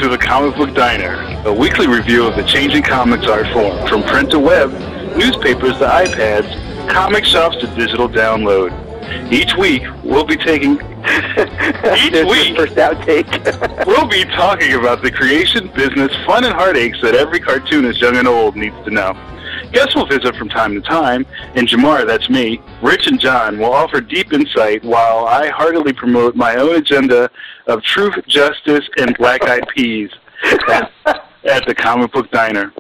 to the Comic Book Diner, a weekly review of the changing comics art form, from print to web, newspapers to iPads, comic shops to digital download. Each week, we'll be taking... First outtake. We'll be talking about the creation, business, fun, and heartaches that every cartoonist, young and old, needs to know. Guests will visit from time to time, and Jamar, that's me, Rich, and John will offer deep insight while I heartily promote my own agenda of truth, justice, and black-eyed peas at the Comic Book Diner.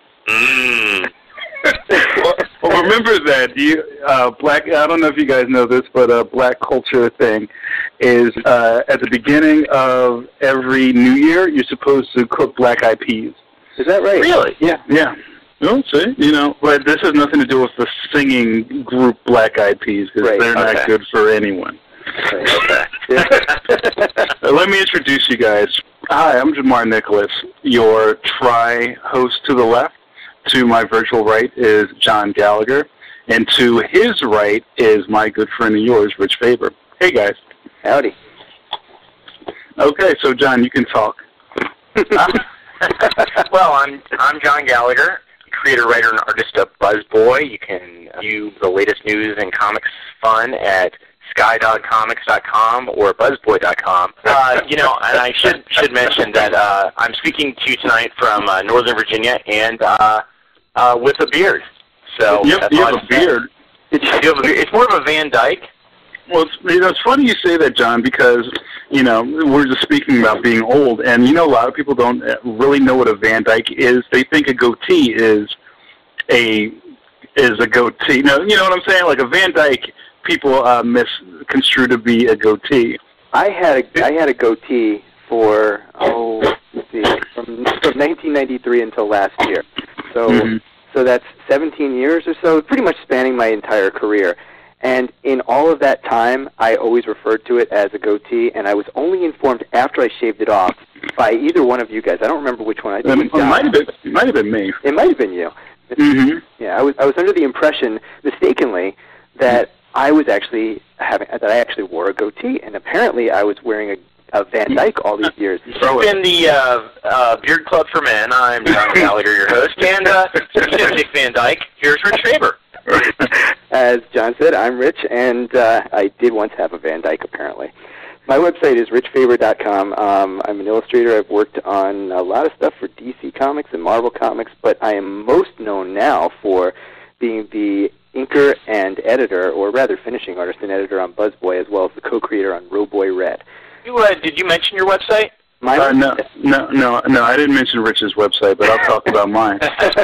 Well, remember that I don't know if you guys know this, but black culture thing is at the beginning of every New Year, you're supposed to cook black-eyed peas. Is that right? Really? Yeah. No, see, but this has nothing to do with the singing group Black Eyed Peas, because they're not good for anyone. Okay. Let me introduce you guys. Hi, I'm Jamar Nicholas, your host to the left. To my virtual right is John Gallagher, and to his right is my good friend and yours, Rich Faber. Hey, guys. Howdy. Okay, so John, you can talk. Well, I'm John Gallagher, creator, writer, and artist of BuzzBoy. You can view the latest news and comics fun at skydogcomics.com or buzzboy.com. And I should mention that I'm speaking to you tonight from Northern Virginia and with a beard. So you have a beard. It's more of a Van Dyke. Well, it's funny you say that, John, because, we're just speaking about being old, and, a lot of people don't really know what a Van Dyke is. They think a goatee is a goatee. You know what I'm saying? Like a Van Dyke, people misconstrue to be a goatee. I had a goatee for, let's see, from 1993 until last year. So that's 17 years or so, pretty much spanning my entire career. And in all of that time, I always referred to it as a goatee, and I was only informed after I shaved it off by either one of you guys. I don't remember which one. It might have been me. It might have been you. Yeah, I was under the impression, mistakenly, that I actually wore a goatee, and apparently I was wearing a Van Dyke all these years. It's been the Beard Club for Men. I'm John Gallagher, your host, and speaking of Dick Van Dyke, here's Rich Faber. As John said, I'm Rich, and I did once have a Van Dyke, apparently. My website is richfaber.com. I'm an illustrator. I've worked on a lot of stuff for DC Comics and Marvel Comics, but I am most known now for being the inker and editor, or rather finishing artist and editor on BuzzBoy, as well as the co-creator on Roboy Red. Did you mention your website? No, I didn't mention Rich's website, but I'll talk about mine.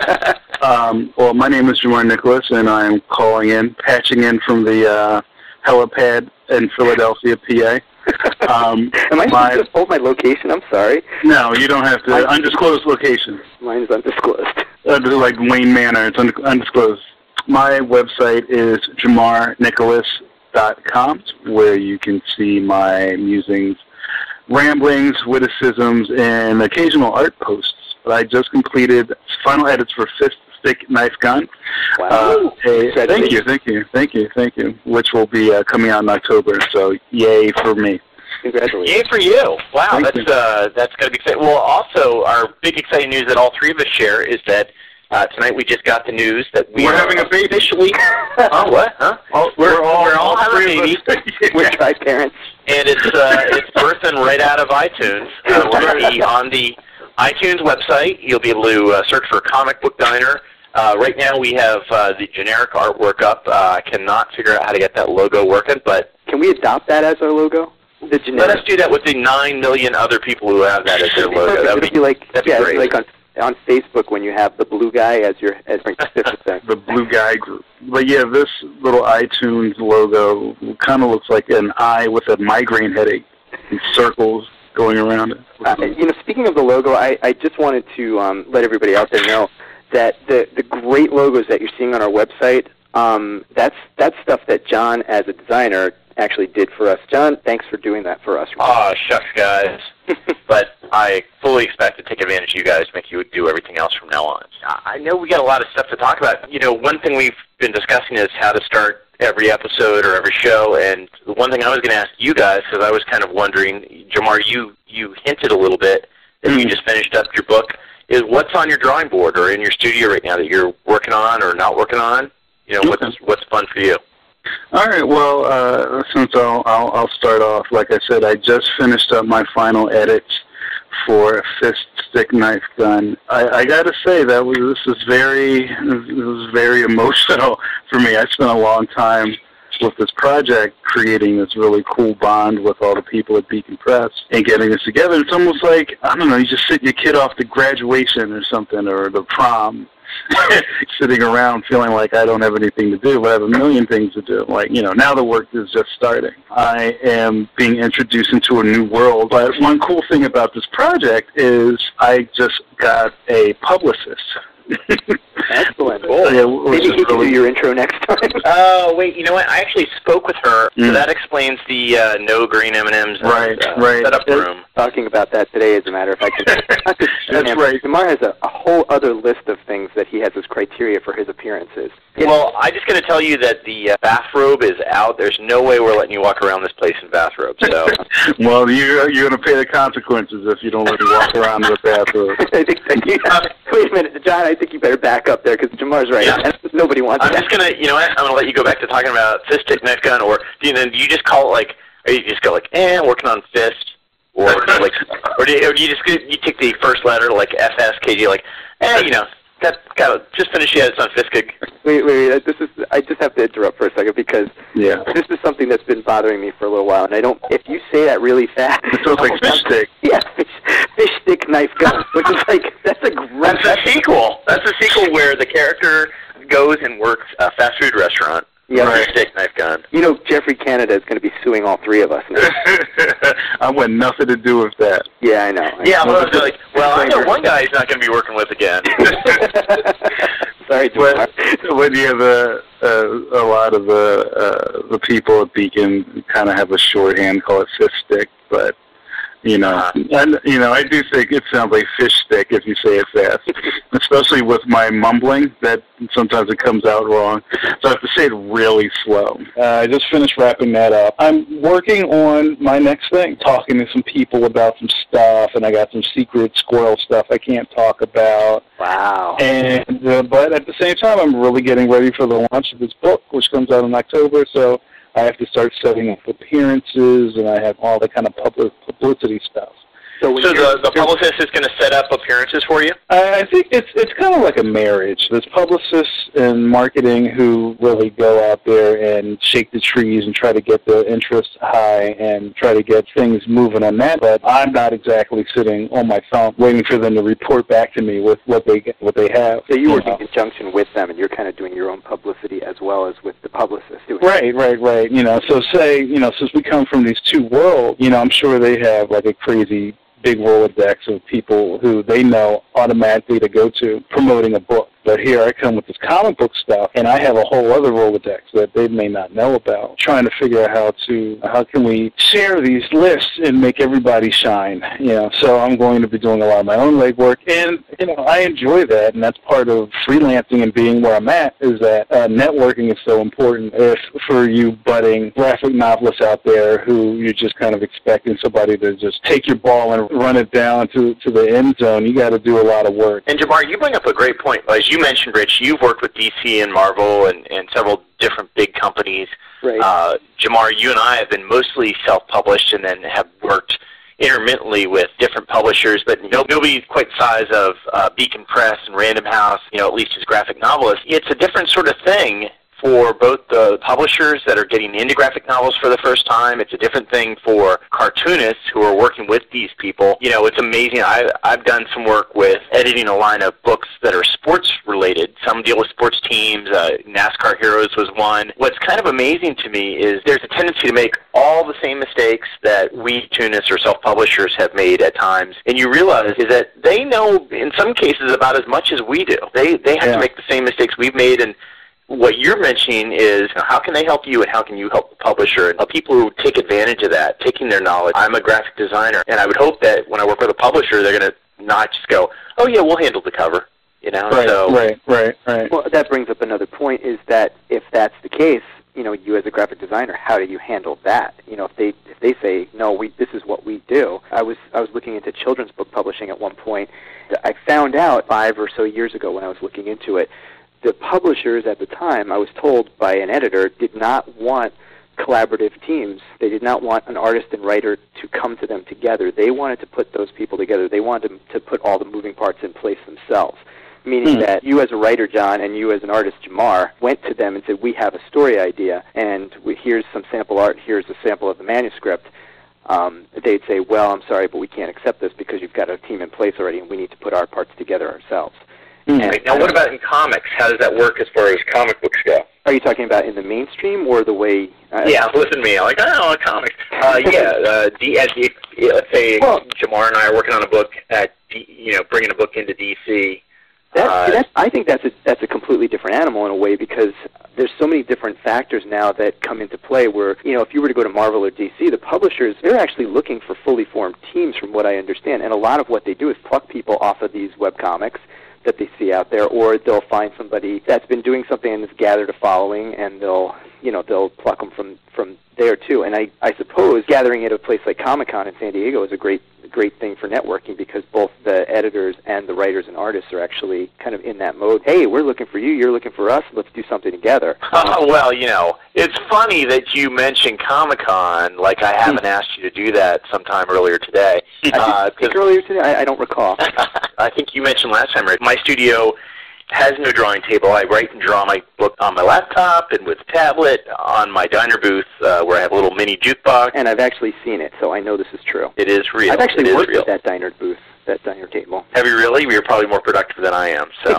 Well, my name is Jamar Nicholas, and I'm patching in from the helipad in Philadelphia, PA. Am I supposed to hold my location? I'm sorry. No, you don't have to. Undisclosed location. Mine is undisclosed. Like Wayne Manor, it's undisclosed. My website is jamarnicholas.com, where you can see my musings, ramblings, witticisms, and occasional art posts. But I just completed final edits for Fist Stick Knife Gun. Wow. Thank you. Which will be coming out in October, so yay for me. Congratulations. Yay for you. Wow, that's going to be exciting. Well, also, our big exciting news that all three of us share is that tonight we just got the news that we're having a baby. Officially. Oh, what? Huh? We're all having a baby. We're tri-parents. And it's birthing right out of iTunes. We're going to be on the iTunes website. You'll be able to search for Comic Book Diner. Right now we have the generic artwork up. I cannot figure out how to get that logo working, but... Can we adopt that as our logo? Let us do that with the 9 million other people who have that as their logo. That would be like, great. Like on Facebook when you have the blue guy as your the blue guy group. But yeah, this little iTunes logo kind of looks like an eye with a migraine headache and circles going around it. Speaking of the logo, I just wanted to let everybody out there know that the great logos that you're seeing on our website, that's stuff that John, as a designer, actually did for us. John, thanks for doing that for us. Oh, shucks, guys. But I fully expect to take advantage of you guys, make you do everything else from now on. I know we got a lot of stuff to talk about. One thing we've been discussing is how to start every episode or every show, and the one thing I was going to ask you guys, because I was kind of wondering, Jamar, you hinted a little bit if you just finished up your book, is what's on your drawing board or in your studio right now that you're working on or not working on? You know, what's fun for you? All right. Well, since I'll start off. Like I said, I just finished up my final edits for a fist stick knife gun. I got to say this was very emotional for me. I spent a long time with this project creating this really cool bond with all the people at Beacon Press and getting this together. It's almost like, I don't know, you just sit your kid off to graduation or something, or the prom, sitting around feeling like I don't have anything to do, but I have a million things to do. Like, you know, now the work is just starting. I am being introduced into a new world. But one cool thing about this project is I just got a publicist. Excellent. Cool. Yeah, maybe he can do your intro next time. Oh, wait, you know what? I actually spoke with her, so that explains the no green M&Ms right. setup room. Talking about that today, as a matter of fact. That's right. Jamar has a whole other list of things that he has as criteria for his appearances. Well, I'm just going to tell you that the bathrobe is out. There's no way we're letting you walk around this place in bathrobe. So. Well, you're going to pay the consequences if you don't let me walk around in the bathrobe. Wait a minute, John, I think you better back up there, because Jamar's right. Yeah. Nobody wants that. I'm just going to, you know what, I'm going to let you go back to talking about fist stick knife gun, or do you just call it like, or you just go like, working on fist, or like, or do you take the first letter like FSKG, like, you know, just finish it. It's on fist kick. Wait. I just have to interrupt for a second, because this is something that's been bothering me for a little while, and I don't. If you say that really fast, it sounds like fish stick. Yeah, fish stick knife gun, which is like that's a sequel. That's a sequel where the character goes and works a fast food restaurant. Yeah, fish stick knife gun. You know, Jeffrey Canada is going to be suing all three of us now. I want nothing to do with that. Yeah, I know. I know one guy he's not going to be working with again. Sorry, when you have a lot of the people at Beacon kind of have a shorthand, call it fist stick, but you know, I do think it sounds like fish stick if you say it fast, especially with my mumbling. That sometimes it comes out wrong, so I have to say it really slow. I just finished wrapping that up. I'm working on my next thing, talking to some people about some stuff, and I got some secret squirrel stuff I can't talk about. Wow. And but at the same time, I'm really getting ready for the launch of this book, which comes out in October. So I have to start setting up appearances, and I have all the kind of publicity stuff. So the publicist is going to set up appearances for you? I think it's kind of like a marriage. There's publicists in marketing who really go out there and shake the trees and try to get the interest high and try to get things moving on that. But I'm not exactly sitting on my phone waiting for them to report back to me with what they have. So you work in conjunction with them, and you're kind of doing your own publicity as well as with the publicist. Right. You know, so say, you know, since we come from these two worlds, you know, I'm sure they have like a crazy big Rolodex of people who they know automatically to go to promoting a book. But here I come with this comic book stuff, and I have a whole other Rolodex that they may not know about, trying to figure out how can we share these lists and make everybody shine. You know, so I'm going to be doing a lot of my own legwork, and you know, I enjoy that, and that's part of freelancing and being where I'm at, is that networking is so important. If for you budding graphic novelists out there who you're just kind of expecting somebody to just take your ball and run it down to the end zone, you got to do a lot of work. And Jamar, you bring up a great point. As you mentioned, Rich, you've worked with DC and Marvel and several different big companies. Right. Jamar, you and I have been mostly self-published and then have worked intermittently with different publishers, but nobody quite the size of Beacon Press and Random House, you know, at least as graphic novelists. It's a different sort of thing for both the publishers that are getting into graphic novels for the first time. It's a different thing for cartoonists who are working with these people. You know, it's amazing. I've done some work with editing a line of books that are sports-related. Some deal with sports teams. NASCAR Heroes was one. What's kind of amazing to me is there's a tendency to make all the same mistakes that we cartoonists or self-publishers have made at times, and you realize is that they know, in some cases, about as much as we do. They have to make the same mistakes we've made, and what you're mentioning is how can they help you and how can you help the publisher? And people who take advantage of that, taking their knowledge. I'm a graphic designer, and I would hope that when I work with a publisher, they're going to not just go, oh, yeah, we'll handle the cover. You know? Right. Well, that brings up another point, is that if that's the case, you as a graphic designer, how do you handle that? If they say, no, this is what we do. I was looking into children's book publishing at one point. I found out 5 or so years ago when I was looking into it, the publishers at the time, I was told by an editor, did not want collaborative teams. They did not want an artist and writer to come to them together. They wanted to put those people together. They wanted to put all the moving parts in place themselves. Meaning that you as a writer, John, and you as an artist, Jamar, went to them and said, we have a story idea, and here's some sample art, here's a sample of the manuscript. They'd say, well, I'm sorry, but we can't accept this because you've got a team in place already, and we need to put our parts together ourselves. Right. Now, what about in comics? How does that work as far as comic books go? Are you talking about in the mainstream or the way... yeah, listen to me. I'm like, I don't know, comics. Let's say Jamar and I are working on a book bringing a book into DC. I think that's a completely different animal in a way, because there's so many different factors now that come into play where, if you were to go to Marvel or DC, the publishers, they're actually looking for fully formed teams from what I understand. And a lot of what they do is pluck people off of these webcomics that they see out there, or they'll find somebody that's been doing something and has gathered a following, and they'll pluck them from there too. And I suppose gathering at a place like Comic-Con in San Diego is a great thing for networking, because both the editors and the writers and artists are actually kind of in that mode. Hey, we're looking for you, you're looking for us, let's do something together. Well, it's funny that you mentioned Comic-Con, like I haven't asked you to do that sometime earlier today. Earlier today? I don't recall. I think you mentioned last time, right? My studio has no drawing table. I write and draw my book on my laptop and with a tablet on my diner booth where I have a little mini jukebox. And I've actually seen it, so I know this is true. It is real. I've actually worked at that diner booth, that diner table. Have you really? You're probably more productive than I am. So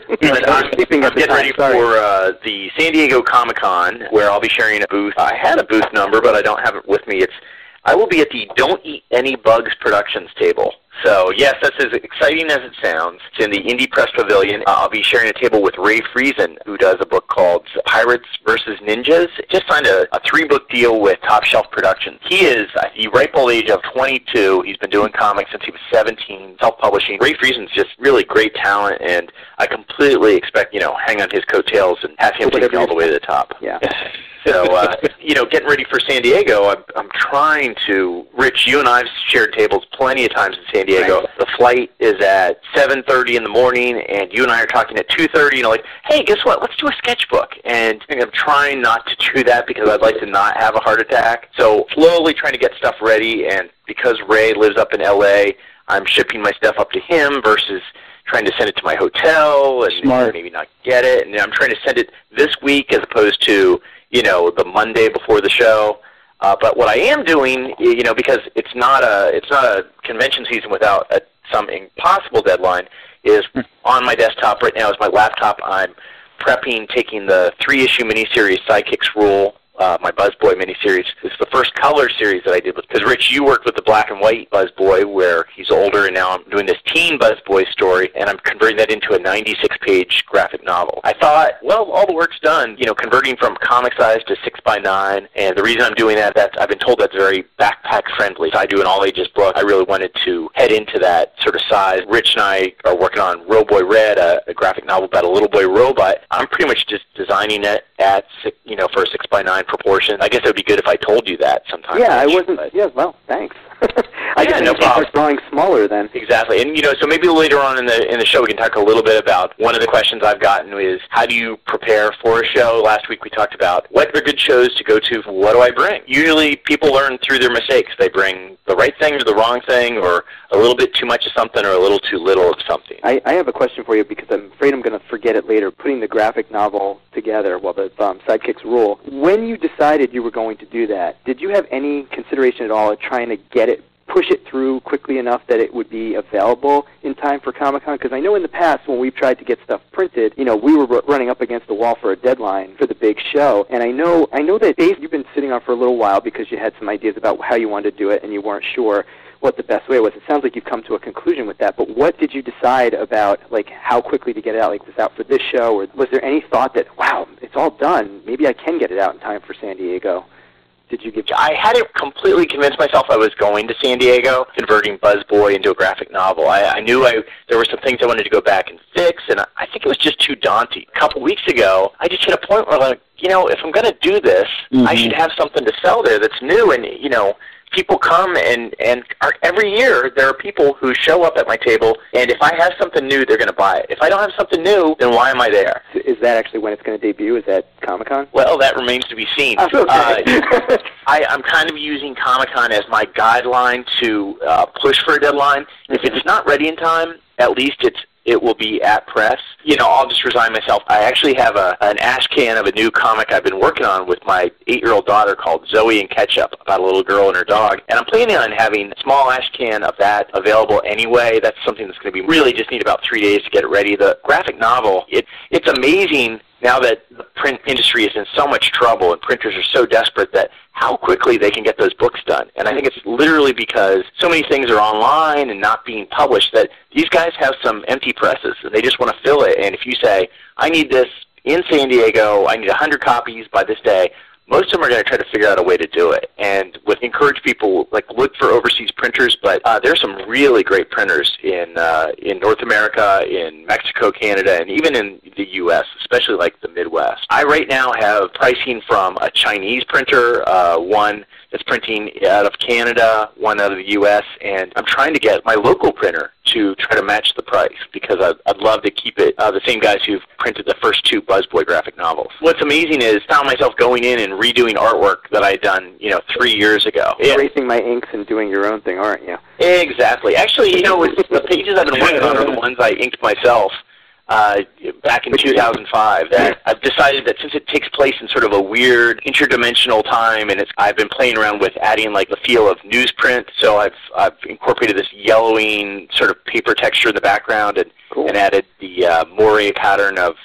I'm getting ready for the San Diego Comic-Con, where I'll be sharing a booth. I had a booth number, but I don't have it with me. I will be at the Don't Eat Any Bugs Productions table. So, yes, that's as exciting as it sounds. It's in the Indie Press Pavilion. I'll be sharing a table with Ray Friesen, who does a book called Pirates vs. Ninjas. Just signed a 3-book deal with Top Shelf Productions. He is the ripe old age of 22. He's been doing comics since he was 17, self-publishing. Ray Friesen's just really great talent, and I completely expect, hang on his coattails and have him take me all the way to the top. Yeah. So, getting ready for San Diego, I'm trying to... Rich, you and I have shared tables plenty of times in San Diego. Right. The flight is at 7:30 in the morning, and you and I are talking at 2:30, like, hey, guess what? Let's do a sketchbook. And I'm trying not to do that because I'd like to not have a heart attack. So slowly trying to get stuff ready, and because Ray lives up in L.A., I'm shipping my stuff up to him versus trying to send it to my hotel and maybe not get it. And I'm trying to send it this week as opposed to... the Monday before the show. But what I am doing, because it's not a convention season without some impossible deadline, is on my desktop right now is my laptop. I'm prepping, taking the 3-issue miniseries Sidekicks Rule, my Buzzboy miniseries. It's the first color series that I did because Rich, you worked with the black and white Buzzboy where he's older, and now I'm doing this teen Buzzboy story, and I'm converting that into a 96-page graphic novel. I thought, well, all the work's done, converting from comic size to 6x9, and the reason I'm doing that, I've been told that's very backpack friendly. So I do an all-ages book. I really wanted to head into that sort of size. Rich and I are working on Roboy Red, a graphic novel about a little boy robot. I'm pretty much just designing it at, for a 6x9 proportion. I guess it would be good if I told you that sometime. Yeah, I wasn't. Yeah, well, thanks. I guess no problem. Drawing smaller then. Exactly, and so maybe later on in the show we can talk a little bit about one of the questions I've gotten is how do you prepare for a show? Last week we talked about what are good shows to go to. What do I bring? Usually people learn through their mistakes. They bring the right thing or the wrong thing, or a little bit too much of something, or a little too little of something. I have a question for you because I'm afraid I'm going to forget it later. Putting the graphic novel together, the Sidekicks Rule. When you decided you were going to do that, did you have any consideration at all at trying to push it through quickly enough that it would be available in time for Comic-Con? Because I know in the past when we've tried to get stuff printed, we were running up against the wall for a deadline for the big show. And I know that Dave, you've been sitting on for a little while because you had some ideas about how you wanted to do it and you weren't sure what the best way was. It sounds like you've come to a conclusion with that, but what did you decide about, how quickly to get it out? Was it out for this show, or was there any thought that, wow, it's all done, maybe I can get it out in time for San Diego? did you give? I hadn't completely convinced myself I was going to San Diego, converting Buzzboy into a graphic novel. I knew there were some things I wanted to go back and fix, and I think it was just too daunting. A couple weeks ago, I just hit a point where, like, if I'm going to do this, I should have something to sell there that's new, and, people come and every year there are people who show up at my table, and if I have something new, they're going to buy it. If I don't have something new, then why am I there? Is that actually when it's going to debut? Is that Comic-Con? Well, that remains to be seen. Okay. I'm kind of using Comic-Con as my guideline to push for a deadline. If it's not ready in time, at least it will be at press. I'll just resign myself. I actually have an ash can of a new comic I've been working on with my 8-year-old daughter called Zoe and Ketchup, about a little girl and her dog. And I'm planning on having a small ash can of that available anyway. That's something that's going to be really just need about 3 days to get it ready. The graphic novel, it's amazing now that the print industry is in so much trouble and printers are so desperate that how quickly they can get those books done. And I think it's literally because so many things are online and not being published that these guys have some empty presses and they just want to fill it. And if you say, I need this in San Diego, I need 100 copies by this day, most of them are going to try to figure out a way to do it. And encourage people, look for overseas printers, but there's some really great printers in North America, in Mexico, Canada, and even in the U.S., especially the Midwest. I right now have pricing from a Chinese printer, one that's printing out of Canada, one out of the U.S., and I'm trying to get my local printer to try to match the price because I'd love to keep it the same guys who've printed the first 2 Buzzboy graphic novels. What's amazing is I found myself going in and redoing artwork that I'd done 3 years ago. Erasing my inks and doing your own thing, aren't you? Exactly. Actually, the pages I've been working on are the ones I inked myself back in 2005. That I've decided that since it takes place in sort of a weird interdimensional time, and I've been playing around with adding the feel of newsprint. So I've incorporated this yellowing sort of paper texture in the background, and added the moire pattern of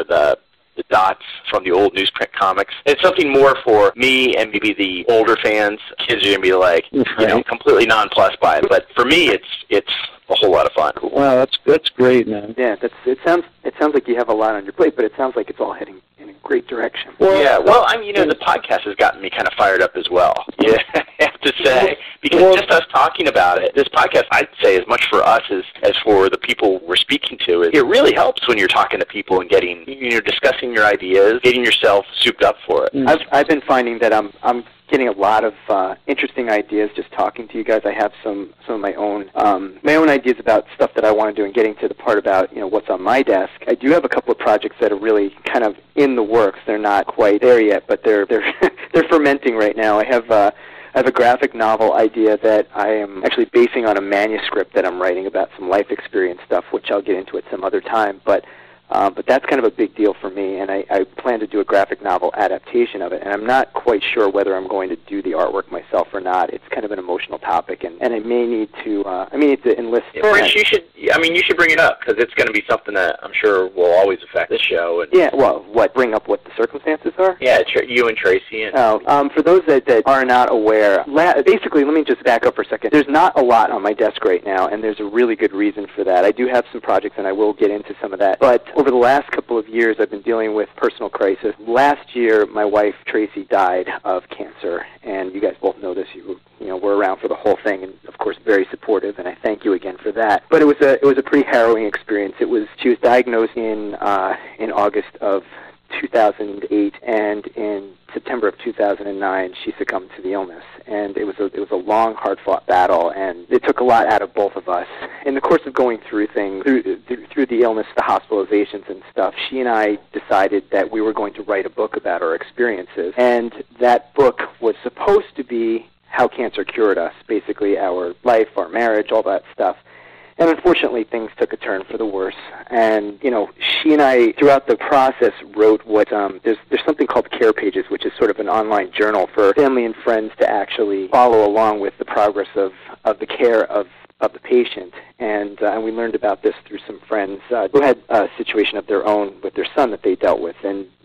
the dots from the old newsprint comics. It's something more for me and maybe the older fans. Kids are going to be completely nonplussed by it. But for me, it's a whole lot of fun. Wow, that's great, man. Yeah, it sounds like you have a lot on your plate, but it sounds like it's all heading in a great direction. Well, the podcast has gotten me kind of fired up as well. Yeah, I have to say, because just us talking about it, this podcast, I'd say, as much for us as for the people we're speaking to. It really helps when you're talking to people and discussing your ideas, getting yourself souped up for it. I've been finding that I'm getting a lot of interesting ideas just talking to you guys. I have some of my own ideas about stuff that I want to do, and getting to the part about what's on my desk. I do have a couple of projects that are really kind of in the works. They're not quite there yet, but they're they're fermenting right now. I have a graphic novel idea that I am actually basing on a manuscript that I'm writing about some life experience stuff, which I'll get into at some other time. But that's kind of a big deal for me, and I plan to do a graphic novel adaptation of it, and I'm not quite sure whether I'm going to do the artwork myself or not. It's kind of an emotional topic, and I may need to enlist. Rich, you should bring it up, because it's going to be something that I'm sure will always affect this show. Bring up what the circumstances are? Yeah, you and Tracy. For those that are not aware, basically, let me just back up for a second. There's not a lot on my desk right now, and there's a really good reason for that. I do have some projects, and I will get into some of that, but over the last couple of years, I've been dealing with personal crisis. Last year, my wife, Tracy, died of cancer, and you guys both know this. You were around for the whole thing, and of course, very supportive, and I thank you again for that. But it was a pretty harrowing experience. She was diagnosed in August of 2008, and in September of 2009, she succumbed to the illness. And it was a long, hard-fought battle, and it took a lot out of both of us. In the course of going through things, through the illness, the hospitalizations and stuff, she and I decided that we were going to write a book about our experiences. And that book was supposed to be how cancer cured us, basically our life, our marriage, all that stuff. And unfortunately, things took a turn for the worse. And, she and I, throughout the process, wrote there's something called Care Pages, which is sort of an online journal for family and friends to actually follow along with the progress of the care of the patient. And we learned about this through some friends who had a situation of their own with their son that they dealt with. And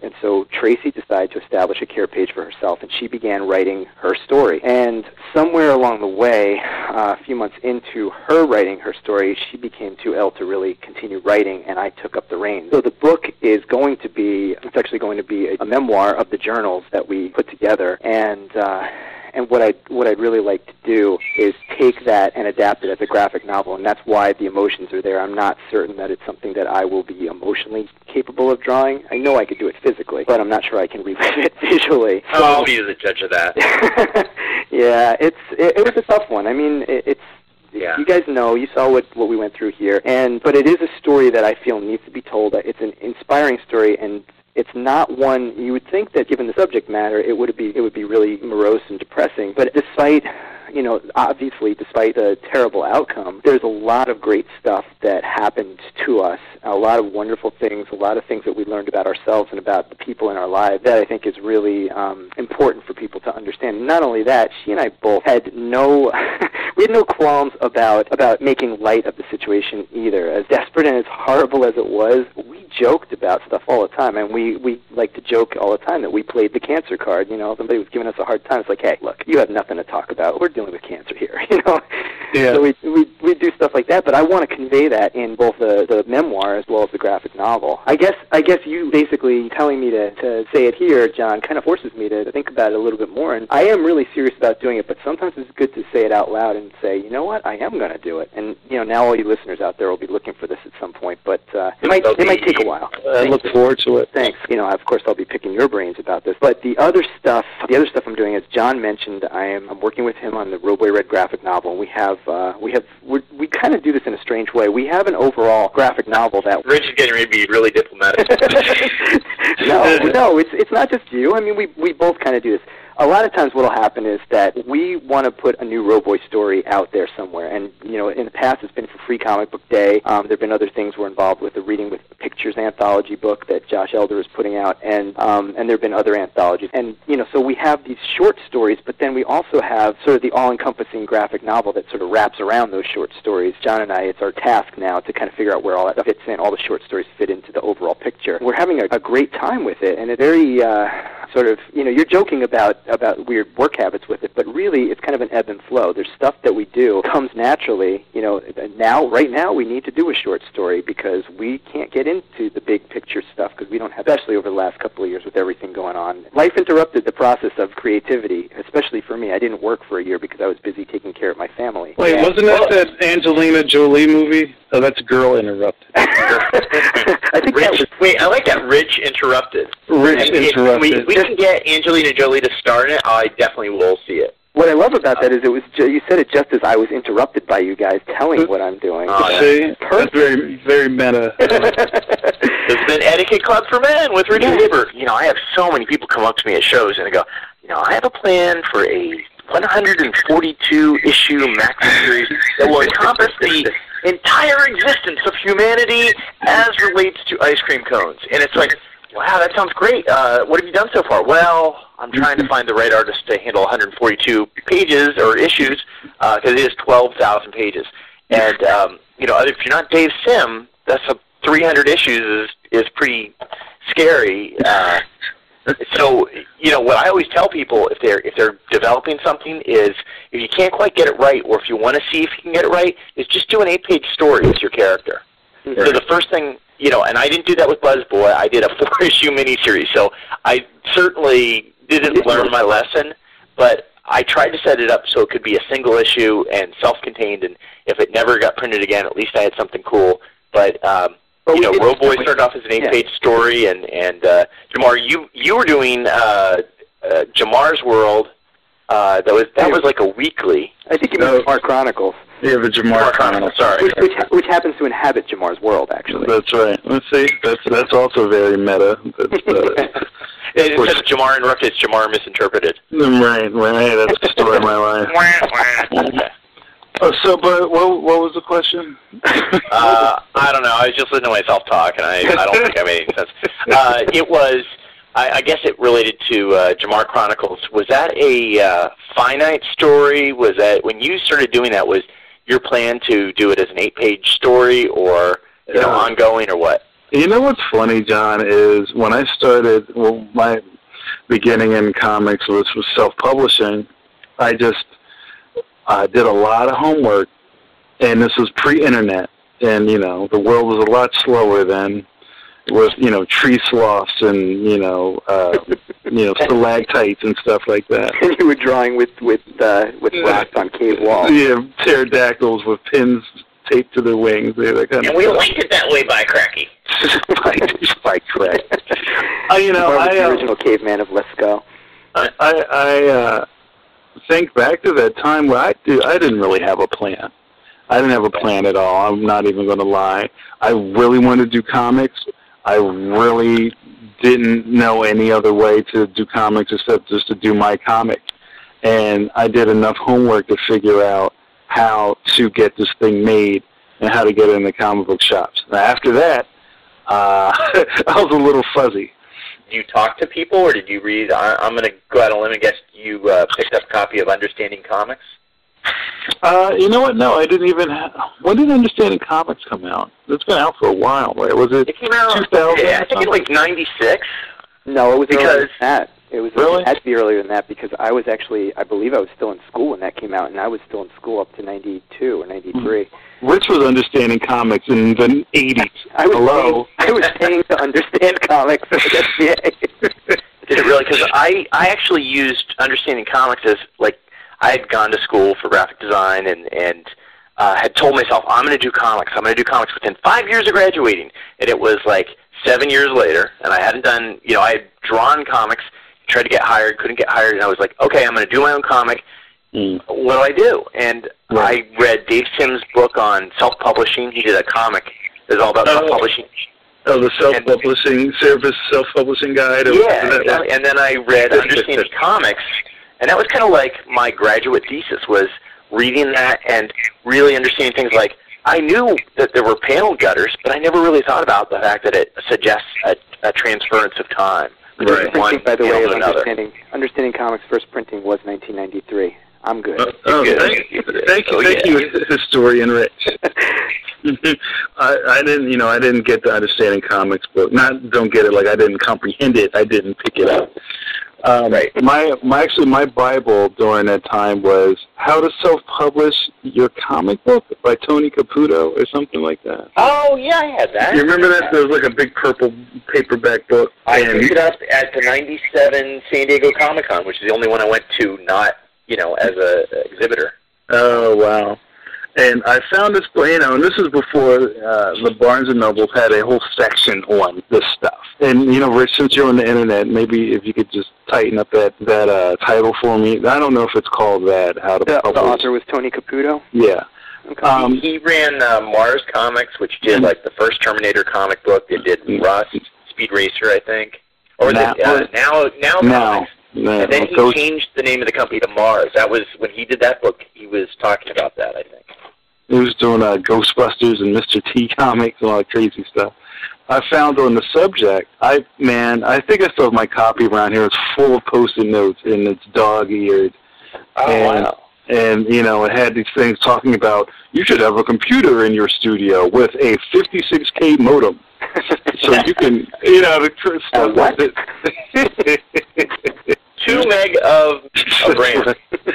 And so Tracy decided to establish a care page for herself, and she began writing her story. And somewhere along the way, a few months into her writing her story, she became too ill to really continue writing, and I took up the reins. So the book is going to be, it's actually going to be a memoir of the journals that we put together, and what I'd really like to do is take that and adapt it as a graphic novel, and that's why the emotions are there. I'm not certain that it's something that I will be emotionally capable of drawing. I know I could do it physically, but I'm not sure I can relive it visually. Oh, I'll be the judge of that. Yeah, it was a tough one. I mean, yeah. You guys know, you saw what we went through here, but it is a story that I feel needs to be told. It's an inspiring story, and it's not one you would think that, given the subject matter, it would be really morose and depressing. But despite, obviously, despite the terrible outcome, there's a lot of great stuff that happened to us, a lot of wonderful things, a lot of things that we learned about ourselves and about the people in our lives that I think is really important for people to understand. And not only that, she and I both had no qualms about making light of the situation either. As desperate and as horrible as it was, we joked about stuff all the time, and we like to joke all the time that we played the cancer card. Somebody was giving us a hard time. It's like, hey, look, you have nothing to talk about. We're dealing with cancer here. Yeah. So we do stuff like that. But I want to convey that in both the memoir as well as the graphic novel. I guess you basically telling me to say it here, John, kind of forces me to think about it a little bit more. And I am really serious about doing it. But sometimes it's good to say it out loud and say, you know what, I am going to do it. And now all you listeners out there will be looking for this at some point. But it might take a while. I look forward to it. Thanks. Of course, I'll be picking your brains about this. But the other stuff I'm doing, as John mentioned, I'm working with him on the Roadway Red graphic novel. And we kind of do this in a strange way. We have an overall graphic novel that Rich is getting ready to be really diplomatic. No, it's not just you. I mean, we both kind of do this. A lot of times what will happen is that we want to put a new Roadboy story out there somewhere. And, in the past it's been for Free Comic Book Day. There have been other things we're involved with, the Reading with Pictures anthology book that Josh Elder is putting out, and there have been other anthologies. And, so we have these short stories, but then we also have sort of the all-encompassing graphic novel that sort of wraps around those short stories. John and I, it's our task now to kind of figure out where all that fits in, all the short stories fit into the overall picture. We're having a great time with it, and a very sort of, you're joking about weird work habits with it, but really it's kind of an ebb and flow. There's stuff that we do comes naturally. Right now we need to do a short story because we can't get into the big picture stuff because we don't have, especially over the last couple of years with everything going on. Life interrupted the process of creativity, especially for me. I didn't work for a year because I was busy taking care of my family. Wait, wasn't that Angelina Jolie movie? Oh, that's Girl Interrupted. I think Wait, I like that. Rich Interrupted. Rich Interrupted. We can get Angelina Jolie to star in it. I definitely will see it. What I love about that is you said it just as I was interrupted by you guys telling what I'm doing. See? That's very, very meta. There's been Etiquette Club for Men with Richard Weaver. I have so many people come up to me at shows and they go, I have a plan for a 142-issue maxi series that will encompass the entire existence of humanity as relates to ice cream cones. And it's like, wow, that sounds great. What have you done so far? Well, I'm trying to find the right artist to handle 142 pages or issues because it is 12,000 pages. And, if you're not Dave Sim, that's 300 issues is pretty scary. So, what I always tell people if they're developing something is if you can't quite get it right or if you want to see if you can get it right, is just do an 8-page story with your character. Mm-hmm. So the first thing, and I didn't do that with Buzzboy. I did a 4-issue miniseries, so I certainly didn't learn my lesson, but I tried to set it up so it could be a single issue and self-contained, and if it never got printed again, at least I had something cool. But Roadboy started off as an 8-page story, and Jamar, you were doing Jamar's World. That was like a weekly. I think you meant Jamar Chronicles. Yeah, the Jamar Chronicles. Sorry, which happens to inhabit Jamar's world, actually. That's right. Let's see. That's also very meta. Instead of Jamar and Rook, it's Jamar Misinterpreted. Right. That's the story of my life. Okay. But what was the question? I don't know. I was just listening to myself talk, and I don't think I made any sense. It was, I guess it related to Jamar Chronicles. Was that a finite story? Was that, when you started doing that, was your plan to do it as an 8-page story or ongoing or what? You know what's funny, John, is when I started, well, my beginning in comics was self-publishing. I just did a lot of homework, and this was pre-internet, and, you know, the world was a lot slower then. It was, you know, tree sloths and, stalactites and stuff like that. And you were drawing with rocks on cave walls. Yeah, pterodactyls with pins taped to their wings. And we liked it that way by Cracky. by Crack. The original caveman of Lascaux. I think back to that time where I didn't really have a plan. I didn't have a plan at all. I'm not even going to lie. I really wanted to do comics. I really didn't know any other way to do comics except just to do my comic. And I did enough homework to figure out how to get this thing made and how to get it in the comic book shops. Now, after that, I was a little fuzzy. Did you talk to people, or did you read? I'm going to go out on a limb and guess you picked up a copy of Understanding Comics. You know what? No, I didn't even. When did Understanding Comics come out? It's been out for a while, right? Was it? It came out 2000? Yeah, I think it was like '96. No, it was earlier than that. It was really? It had to be earlier than that because I believe I was still in school when that came out, and I was still in school up to '92 or '93. Rich was understanding comics in the '80s. I was paying to understand comics at SBA. Did it really? Because I actually used Understanding Comics as like I had gone to school for graphic design and had told myself I'm going to do comics. I'm going to do comics within 5 years of graduating, and it was like 7 years later, and I hadn't done. You know, I had drawn comics. Tried to get hired, couldn't get hired, and I was like, okay, I'm going to do my own comic. What do I do? And I read Dave Sims' book on self-publishing. He did a comic that's all about self-publishing. Oh, the self-publishing service, self-publishing guide? Yeah, exactly. And then I read Understanding Comics, and that was kind of like my graduate thesis, was reading that and really understanding things like, I knew that there were panel gutters, but I never really thought about the fact that it suggests a transference of time. Right. Printing, by the way, of Understanding Comics' first printing was 1993. I'm good. Good. Thank you, historian Rich. I didn't get the Understanding Comics book. Don't get it like I didn't comprehend it. I didn't pick it up. Right. My Bible during that time was How to Self-Publish Your Comic Book by Tony Caputo or something like that. Oh, yeah, I had that. You remember that? There was like a big purple paperback book. I picked it up at the '97 San Diego Comic-Con, which is the only one I went to not, as an exhibitor. Oh, wow. And I found this, and this is before the Barnes & Noble had a whole section on this stuff. And, Rich, since you're on the Internet, maybe if you could just tighten up that title for me. I don't know if it's called that, How to Publish. The author was Tony Caputo? Yeah. Okay. He ran Mars Comics, which did, like, the first Terminator comic book. It did Rust, Speed Racer, I think. Or Now Comics. And then he changed the name of the company to Mars. That was, when he did that book, he was talking about that, I think. He was doing Ghostbusters and Mr. T comics and all that crazy stuff. I found on the subject, I think I still have my copy around here. It's full of Post-it notes, and it's dog-eared. Wow. And, it had these things talking about, you should have a computer in your studio with a 56K modem. So you can, the stuff what? 2 meg of RAM.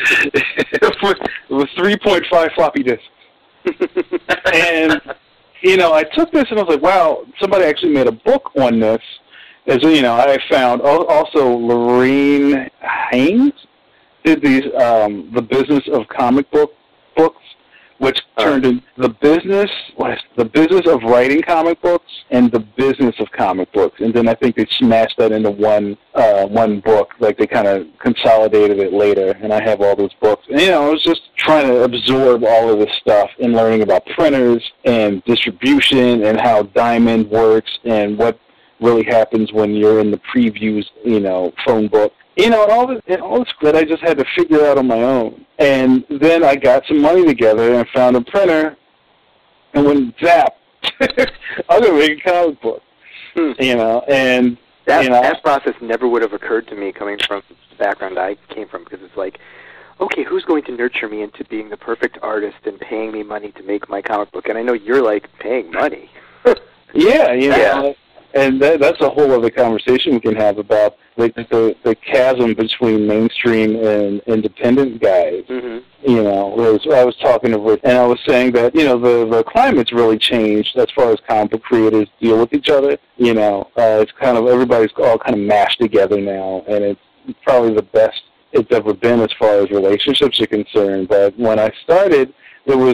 With 3.5 floppy disks. And, I took this and I was like, wow, somebody actually made a book on this. As I found also Lorraine Haynes did these, The Business of Comic Books, which turned into the business of writing comic books and the business of comic books. And then I think they smashed that into one book. Like they kind of consolidated it later. And I have all those books. And, I was just trying to absorb all of this stuff and learning about printers and distribution and how Diamond works and what really happens when you're in the previews, phone book. And all this that I just had to figure out on my own. And then I got some money together and found a printer and went zap. I'm going to make a comic book. And that process never would have occurred to me coming from the background I came from, because it's like, okay, who's going to nurture me into being the perfect artist and paying me money to make my comic book? And I know you're like paying money. Yeah, yeah. And that's a whole other conversation we can have about like the chasm between mainstream and independent guys. Mm-hmm. You know, I was talking to Rick, and I was saying that, you know, the climate's really changed as far as comic book creators deal with each other. You know, it's kind of, everybody's all kind of mashed together now, and it's probably the best it's ever been as far as relationships are concerned. But when I started, there was,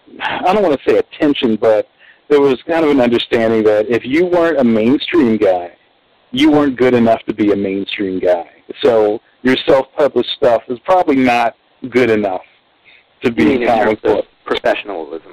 I don't want to say a tension, but there was kind of an understanding that if you weren't a mainstream guy, you weren't good enough to be a mainstream guy. So your self-published stuff is probably not good enough to be a comic book. Professionalism.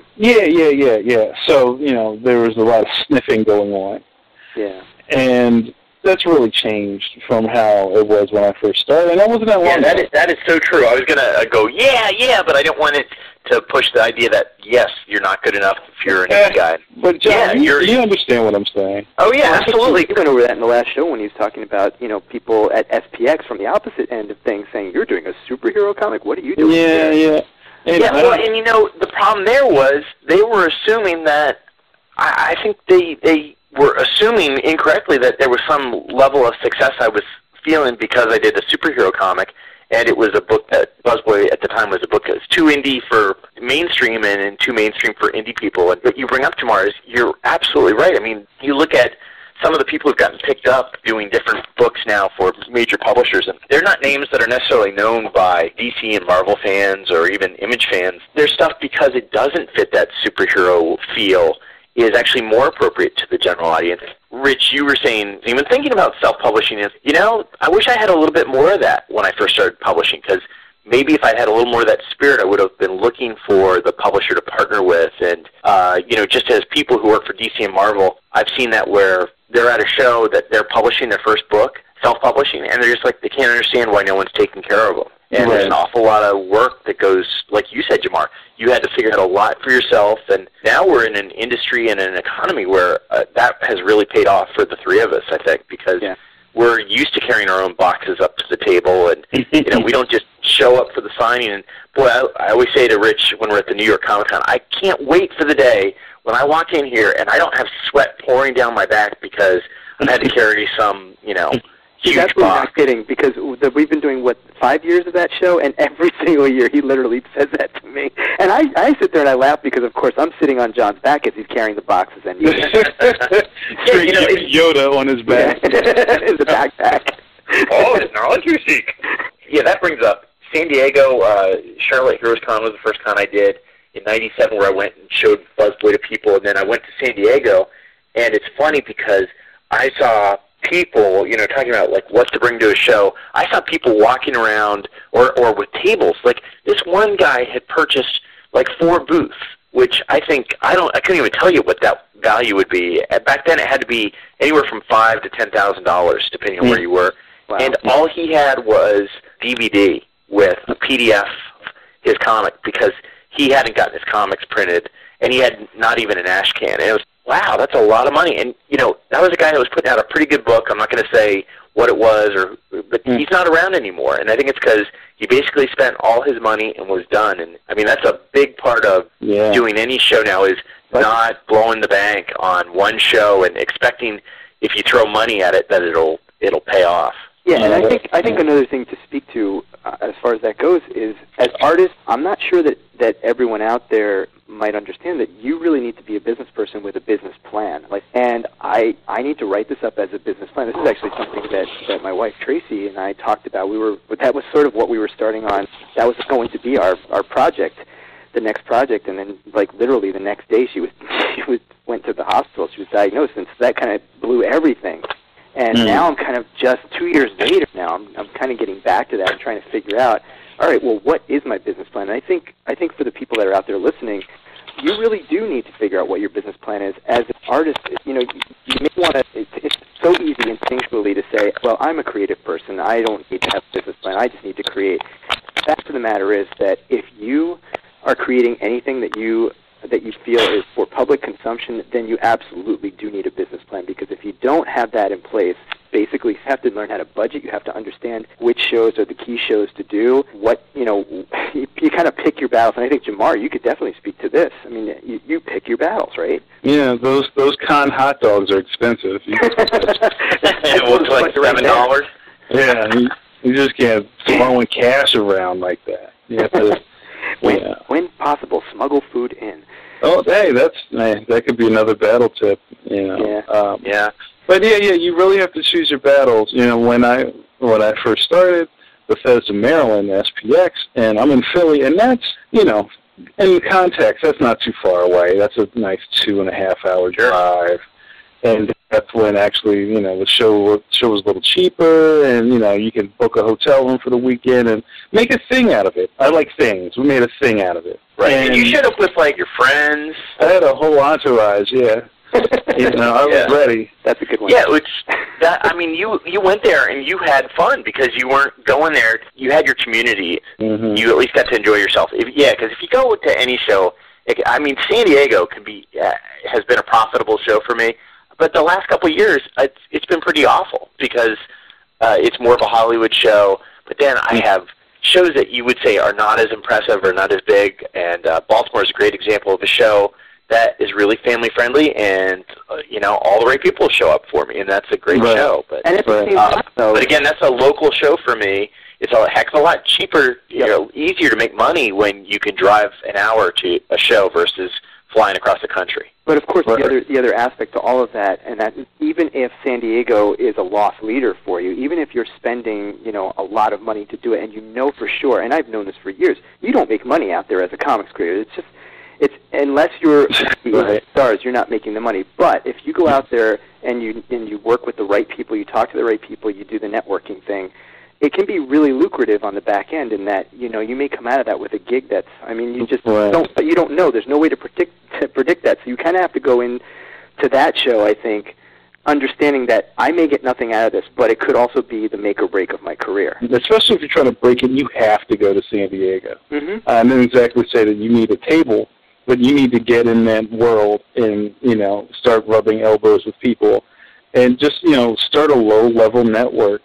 Yeah. So, you know, there was a lot of sniffing going on. Yeah. And that's really changed from how it was when I first started. And that wasn't that long ago. That is so true. I was going to go, but I don't want it to push the idea that, yes, you're not good enough if you're an indie guy. But, John, you understand what I'm saying. Oh, yeah, absolutely. We went over that in the last show when he was talking about, you know, people at SPX from the opposite end of things saying, you're doing a superhero comic? What are you doing? Yeah. And, you know, the problem there was they were assuming that, I think they were assuming incorrectly that there was some level of success I was feeling because I did a superhero comic, and it was a book that Buzzboy at the time was a book that was too indie for mainstream and too mainstream for indie people. And what you bring up, Jamar, is you're absolutely right. I mean, you look at some of the people who've gotten picked up doing different books now for major publishers, and they're not names that are necessarily known by DC and Marvel fans or even Image fans. Their stuff, because it doesn't fit that superhero feel, is actually more appropriate to the general audience. Rich, you were saying, even thinking about self-publishing is, you know, I wish I had a little bit more of that when I first started publishing, because maybe if I had a little more of that spirit, I would have been looking for the publisher to partner with. And, you know, just as people who work for DC and Marvel, I've seen that where they're at a show that they're publishing their first book, self-publishing, and they're just like, they can't understand why no one's taking care of them. And there's an awful lot of work that goes, like you said, Jamar, you had to figure out a lot for yourself, and now we're in an industry and an economy where that has really paid off for the three of us, I think, because we're used to carrying our own boxes up to the table, and you know, we don't just show up for the signing. And boy, I always say to Rich when we're at the New York Comic Con, I can't wait for the day when I walk in here and I don't have sweat pouring down my back because I've had to carry some, you know, huge box. Not kidding, because we've been doing, 5 years of that show, and every single year he literally says that to me. And I sit there and I laugh because, of course, I'm sitting on John's back as he's carrying the boxes. And you know, Yoda on his back. In the backpack. Oh, technology seek. Yeah, that brings up San Diego. Charlotte Heroes Con was the first con I did in '97, where I went and showed Buzzboy to people, and then I went to San Diego, and it's funny because I saw people, you know, talking about like what to bring to a show. I saw people walking around or with tables. Like this one guy had purchased like 4 booths, which I think I couldn't even tell you what that value would be. Back then, it had to be anywhere from $5,000 to $10,000, depending on where you were. Wow. And all he had was DVD with a PDF of his comic because he hadn't gotten his comics printed, and he had not even an ash can. And it was, wow, that's a lot of money. And, you know, that was a guy who was putting out a pretty good book. I'm not going to say what it was, but he's not around anymore. And I think it's because he basically spent all his money and was done. And, I mean, that's a big part of doing any show now is not blowing the bank on one show and expecting if you throw money at it that it'll pay off. Yeah, and I think another thing to speak to as far as that goes is, as artists, I'm not sure that everyone out there might understand that you really need to be a business person with a business plan. And I need to write this up as a business plan. This is actually something that my wife Tracy and I talked about. That was sort of what we were starting on. That was going to be our project, the next project. And then, like, literally the next day, she went to the hospital. She was diagnosed, and so that kind of blew everything. And now I'm kind of just 2 years later now, I'm kind of getting back to that and trying to figure out, all right, well, what is my business plan? And I think for the people that are out there listening, you really do need to figure out what your business plan is. As an artist, you know, you may want to, it's so easy instinctually to say, well, I'm a creative person. I don't need to have a business plan. I just need to create. The fact of the matter is that if you are creating anything that you feel is for public consumption, then you absolutely do need a business plan, because if you don't have that in place, basically have to learn how to budget. You have to understand which shows are the key shows to do. What, you kind of pick your battles. And I think, Jamar, you could definitely speak to this. I mean, you pick your battles, right? Yeah, those con hot dogs are expensive. It looks like $7. Yeah, you just can't throw in cash around like that. You have to, when possible, smuggle food in. Oh, hey, that could be another battle tip. Yeah. But you really have to choose your battles. When I first started, Bethesda, Maryland, SPX, and I'm in Philly, and that's in context, that's not too far away. That's a nice 2.5-hour drive, and that's when actually the show was a little cheaper, and you can book a hotel room for the weekend and make a thing out of it. I like things. We made a thing out of it. Right, and you showed up with your friends. I had a whole entourage. Yeah. I was ready. That's a good one. Yeah, you went there and you had fun because you weren't going there. You had your community. Mm-hmm. You at least got to enjoy yourself. Because if you go to any show, San Diego has been a profitable show for me, but the last couple of years it's been pretty awful because it's more of a Hollywood show. But then I have shows that you would say are not as impressive or not as big, and Baltimore is a great example of a show that is really family friendly, and all the right people show up for me, and that's a great show. But but again, that's a local show for me. It's a heck of a lot cheaper, easier to make money when you can drive an hour to a show versus flying across the country. But of course, the other aspect to all of that, and that even if San Diego is a loss leader for you, even if you're spending a lot of money to do it, and for sure, and I've known this for years, you don't make money out there as a comics creator. It's unless you're stars, you're not making the money. But if you go out there and you work with the right people, you talk to the right people, you do the networking thing, it can be really lucrative on the back end. In that you may come out of that with a gig that's you just don't, but you don't know. There's no way to predict that. So you kind of have to go in to that show, I think, understanding that I may get nothing out of this, but it could also be the make or break of my career. Especially if you're trying to break it, you have to go to San Diego. Mm-hmm. I didn't exactly say that you need a table, but you need to get in that world and, start rubbing elbows with people and just, start a low-level network.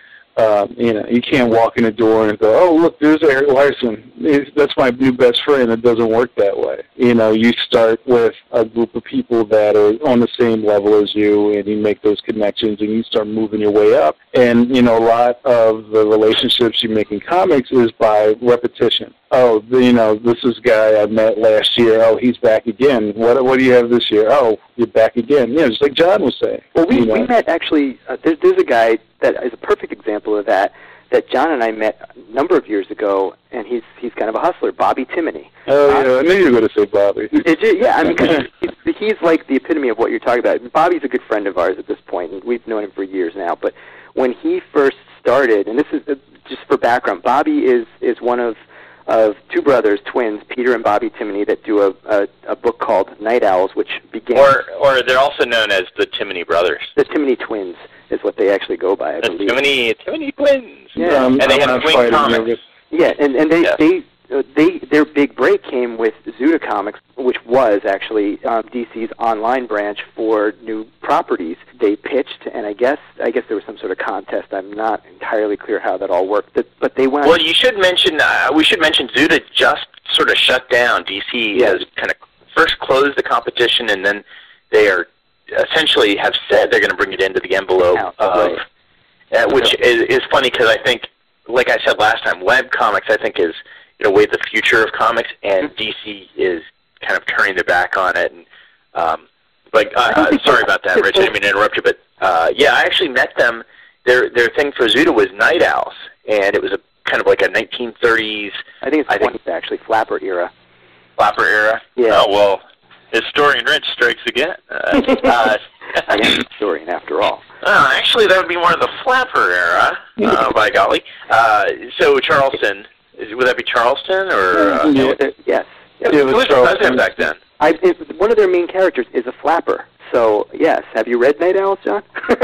You can't walk in the door and go, oh, look, there's Eric Larson. That's my new best friend. It doesn't work that way. You start with a group of people that are on the same level as you, and you make those connections, and you start moving your way up. And, a lot of the relationships you make in comics is by repetition. Oh, this is a guy I met last year. Oh, he's back again. What do you have this year? Oh, you're back again. Just like John was saying. Well, we met actually. There's a guy that is a perfect example of that John and I met a number of years ago, and he's kind of a hustler, Bobby Timoney. Oh, yeah, I knew you were going to say Bobby. Yeah, I mean, cause he's like the epitome of what you're talking about. Bobby's a good friend of ours at this point, and we've known him for years now. But when he first started, and this is just for background, Bobby is one of two brothers, twins, Peter and Bobby Timoney, that do a book called Night Owls, which began... Or they're also known as the Timoney brothers. The Timoney twins is what they actually go by, I believe. Timoney twins. Yeah. And they have Twin Comics. Yeah, and their big break came with Zuda Comics, which was actually DC's online branch for new properties. They pitched, and I guess there was some sort of contest. I'm not entirely clear how that all worked, but they went. Well, you should mention. We should mention Zuda just sort of shut down. DC has kind of first closed the competition, and then they are essentially have said they're going to bring it into the envelope of, which is funny because I think, like I said last time, web comics I think is in a way the future of comics, and DC is kind of turning their back on it. And sorry about that, Rich. I didn't mean to interrupt you, but I actually met them. Their thing for Zuda was Night Owls, and it was a kind of like a 1930s. I think it's 20s actually, Flapper era. Flapper era. Yeah. Oh well, historian Rich strikes again. I am a historian after all. Actually, that would be more of the Flapper era. By golly. So Charleston. Would that be Charleston or? Yes. Who was the president back then? One of their main characters is a flapper. So yes, have you read Night Owls, John?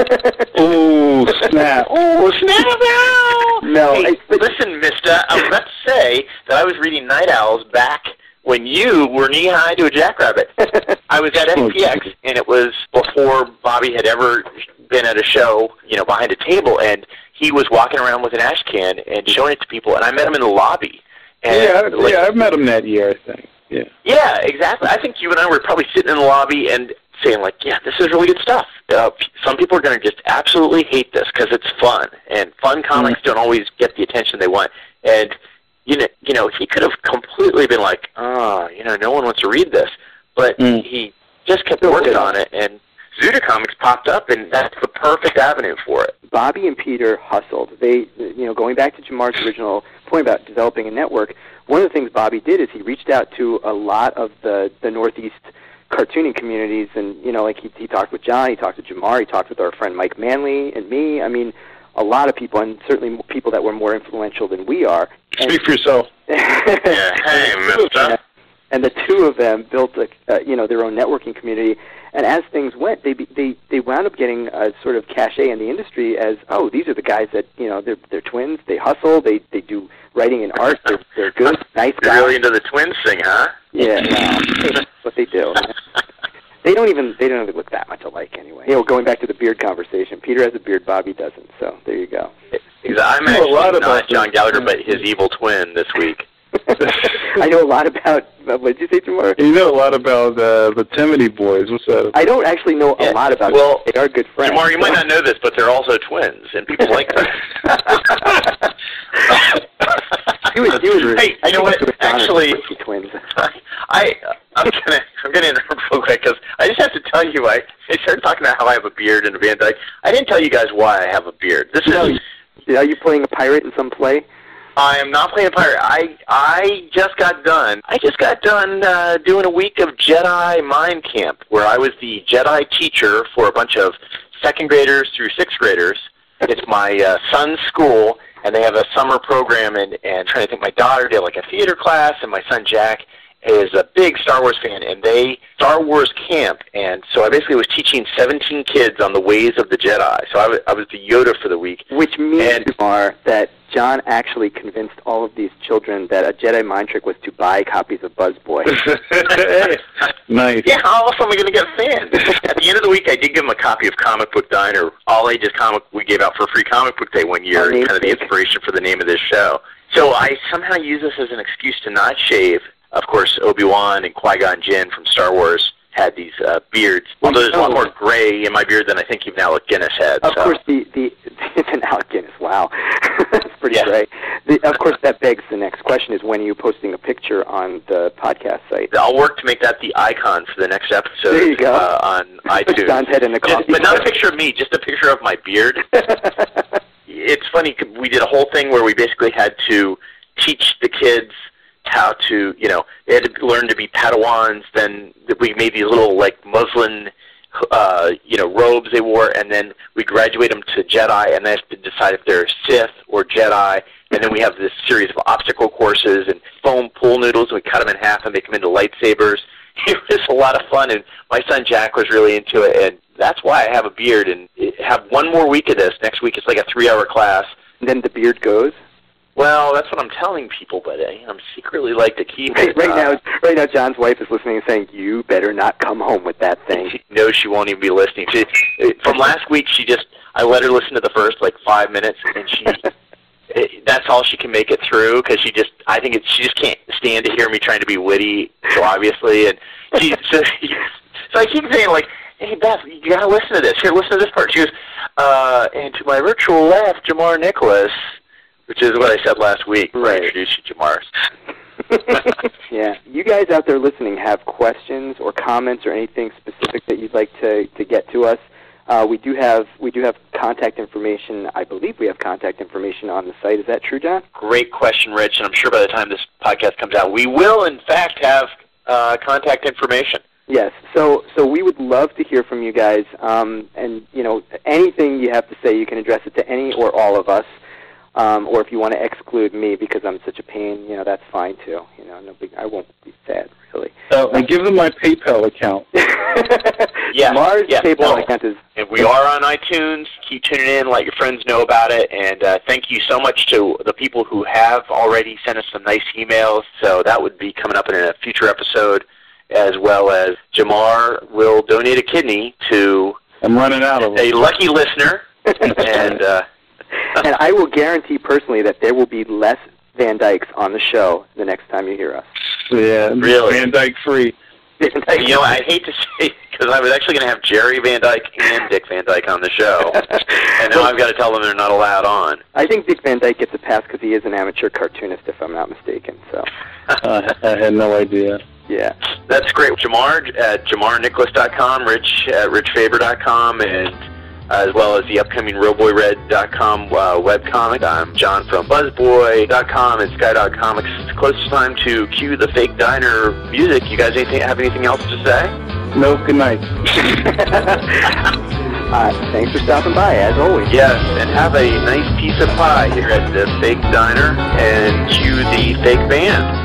Oh snap! Oh snap! No. Hey, listen, Mister. I was about to say that I was reading Night Owls back when you were knee-high to a jackrabbit. I was at SPX, and it was before Bobby had ever been at a show, behind a table, and he was walking around with an ash can and showing it to people, and I met him in the lobby. And I've met him that year, I think. Yeah. Yeah, exactly. I think you and I were probably sitting in the lobby and saying, like, yeah, this is really good stuff. Some people are going to just absolutely hate this because it's fun, and fun comics don't always get the attention they want. And, he could have completely been like, no one wants to read this. But he just kept working on it, and Zuda Comics popped up, and that's the perfect avenue for it. Bobby and Peter hustled. They, going back to Jamar's original point about developing a network, one of the things Bobby did is he reached out to a lot of the Northeast cartooning communities, and, he talked with John, he talked to Jamar, he talked with our friend Mike Manley and me. I mean, a lot of people, and certainly people that were more influential than we are. Speak for yourself. Hey, mister. And the two of them built, their own networking community. And as things went, they wound up getting a sort of cachet in the industry as, oh, these are the guys that, they're twins, they hustle, they do writing and art, they're good, nice guys. You're really into the twins thing, huh? Yeah, that's what they do. They don't even look that much alike anyway. Going back to the beard conversation, Peter has a beard, Bobby doesn't, so there you go. I'm actually not John Gallagher, but his evil twin this week. I know a lot about, what did you say, Jamar? You know a lot about the Timothy boys. What's that? I don't actually know a lot about them. They are good friends. Jamar, you might not know this, but they're also twins, and people like them. Hey, you know what? Actually, twins. I'm gonna interrupt real quick because I just have to tell you, I started talking about how I have a beard in a Van Dyke. I didn't tell you guys why I have a beard. Are you playing a pirate in some play? I am not playing a pirate. I just got done. Doing a week of Jedi Mind Camp, where I was the Jedi teacher for a bunch of second graders through sixth graders. It's my son's school, and they have a summer program, and trying to think, my daughter did like a theater class, and my son Jack is a big Star Wars fan, and they Star Wars camp, and so I basically was teaching 17 kids on the ways of the Jedi. So I was the Yoda for the week. Which means, that John actually convinced all of these children that a Jedi mind trick was to buy copies of Buzzboy. Nice. Yeah, how else am I going to get fans? At the end of the week, I did give them a copy of Comic Book Diner, all ages comic we gave out for free Comic Book Day one year, kind of the inspiration for the name of this show. So I somehow use this as an excuse to not shave. Of course, Obi-Wan and Qui-Gon Jinn from Star Wars had these beards. Although there's a lot more gray in my beard than I think even Alec Guinness had. Of course, it's an Alec Guinness. Wow, that's pretty gray. Of course, that begs the next question: is when are you posting a picture on the podcast site? I'll work to make that the icon for the next episode. There you go. On iTunes. John's head in the coffee. But not a picture of me, just a picture of my beard. It's funny. We did a whole thing where we basically had to teach the kids how to, they had to learn to be Padawans. Then we made these little, like, muslin, robes they wore, and then we graduate them to Jedi, and they have to decide if they're Sith or Jedi. And then we have this series of obstacle courses and foam pool noodles, and we cut them in half and make them into lightsabers. It was a lot of fun, and my son Jack was really into it, and that's why I have a beard. And have one more week of this. Next week it's like a 3-hour class. And then the beard goes? Well, that's what I'm telling people, but I'm secretly like to keep it. Right now, John's wife is listening and saying, "You better not come home with that thing." No, she won't even be listening. From last week, I let her listen to the first 5 minutes, and that's all she can make it through because she just can't stand to hear me trying to be witty. So obviously, and so I keep saying "Hey Beth, you gotta listen to this. Here, listen to this part." She goes, "And to my virtual left, Jamar Nicholas." Which is what I said last week when I introduced you to Jamar. Yeah. You guys out there listening have questions or comments or anything specific that you'd like to get to us. We do have contact information. I believe we have contact information on the site. Is that true, John? Great question, Rich, and I'm sure by the time this podcast comes out, we will, in fact, have contact information. Yes. So we would love to hear from you guys, and, anything you have to say, you can address it to any or all of us. Or if you want to exclude me because I'm such a pain, that's fine too. I won't be sad, really. And give them my PayPal account. Mars PayPal account is. And we are on iTunes. Keep tuning in. Let your friends know about it. And thank you so much to the people who have already sent us some nice emails. So that would be coming up in a future episode, as well as Jamar will donate a kidney to I'm running out of them. A lucky listener. And and I will guarantee personally that there will be less Van Dykes on the show the next time you hear us. Yeah, really? Van Dyke free. Van Dyke. You know, I hate to say, because I was actually going to have Jerry Van Dyke and Dick Van Dyke on the show, and now I've got to tell them they're not allowed on. I think Dick Van Dyke gets a pass because he is an amateur cartoonist, if I'm not mistaken. So I had no idea. Yeah. That's great. Jamar at JamarNicholas.com, Rich at RichFaber.com, and as well as the upcoming RealBoyRed.com webcomic. I'm John from BuzzBoy.com and Sky.Comics. It's close time to cue the fake diner music. You guys have anything else to say? No, good night. Thanks for stopping by, as always. Yes, and have a nice piece of pie here at the fake diner, and cue the fake band.